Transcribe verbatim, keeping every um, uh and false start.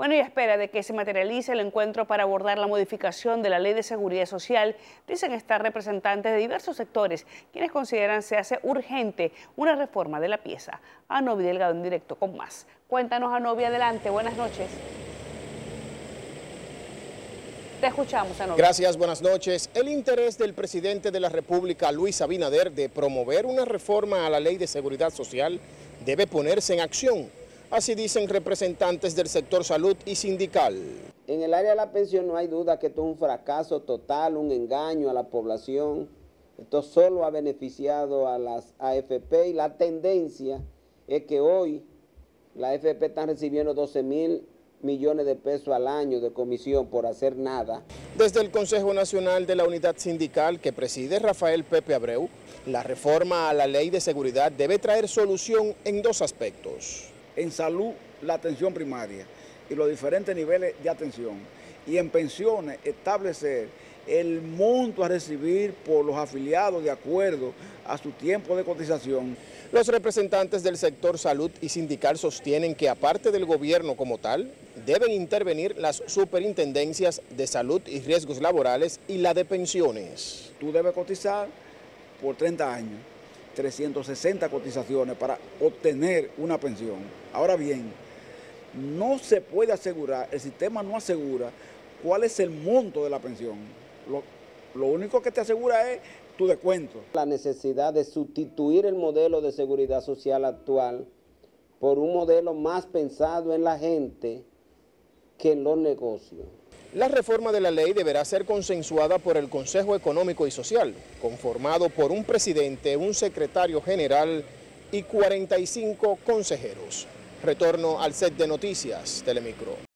Bueno, y a espera de que se materialice el encuentro para abordar la modificación de la Ley de Seguridad Social, dicen estar representantes de diversos sectores, quienes consideran se hace urgente una reforma de la pieza. Anovi Delgado en directo con más. Cuéntanos, Anovi, adelante. Buenas noches. Te escuchamos, Anovi. Gracias, buenas noches. El interés del presidente de la República, Luis Abinader, de promover una reforma a la Ley de Seguridad Social debe ponerse en acción. Así dicen representantes del sector salud y sindical. En el área de la pensión no hay duda que esto es un fracaso total, un engaño a la población. Esto solo ha beneficiado a las A F P y la tendencia es que hoy las A F P están recibiendo doce mil millones de pesos al año de comisión por hacer nada. Desde el Consejo Nacional de la Unidad Sindical que preside Rafael Pepe Abreu, la reforma a la Ley de Seguridad debe traer solución en dos aspectos. En salud, la atención primaria y los diferentes niveles de atención. Y en pensiones, establecer el monto a recibir por los afiliados de acuerdo a su tiempo de cotización. Los representantes del sector salud y sindical sostienen que aparte del gobierno como tal, deben intervenir las superintendencias de salud y riesgos laborales y la de pensiones. Tú debes cotizar por treinta años. trescientas sesenta cotizaciones para obtener una pensión. Ahora bien, no se puede asegurar, el sistema no asegura cuál es el monto de la pensión. Lo, lo único que te asegura es tu descuento. La necesidad de sustituir el modelo de seguridad social actual por un modelo más pensado en la gente que en los negocios. La reforma de la ley deberá ser consensuada por el Consejo Económico y Social, conformado por un presidente, un secretario general y cuarenta y cinco consejeros. Retorno al set de noticias, Telemicro.